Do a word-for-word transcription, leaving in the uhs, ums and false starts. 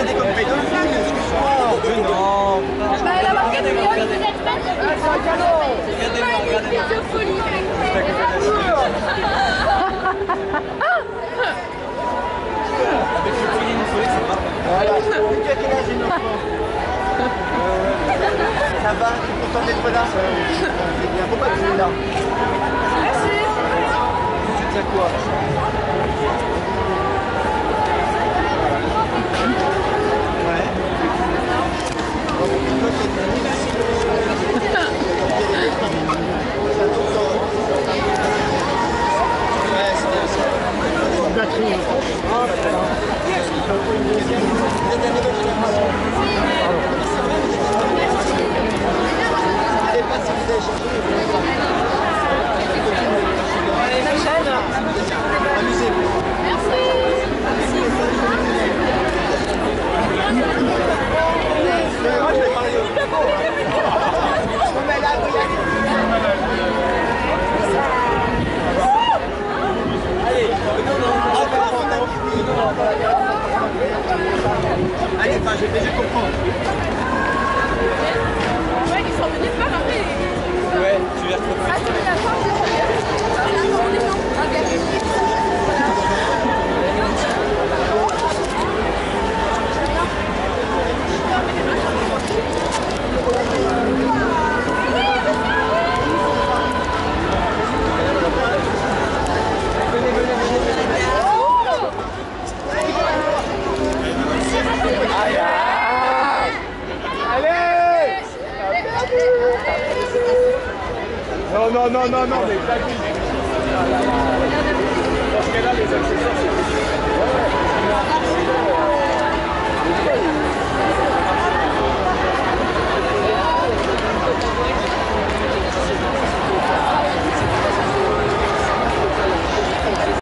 regardez comme pédophile. Mais non. Bah, elle a marqué que Léon, vous êtes pas de Regardez-moi, regardez-moi. de folie. Avec le collier une folie, c'est pas. Voilà. Tu as quel âge, une enfant? Ça va? Tu es content d'être là? C'est bien. Pourquoi tu es là? Merci. Tu tiens quoi? Ouais. Allez, pas si vous avez cherché. Amusez-vous. Moi, je vais parler au micro. Non, mais là, vous y allez. Allez, encore mon ami. Allez, enfin, je vais déjà comprendre. Ouais, ils sont venus pas après. Ouais, tu les retrouves. Ah, tu veux la voir? Non, non, non, non, non, mais pas du tout. Parce que là, les accessoires, c'est...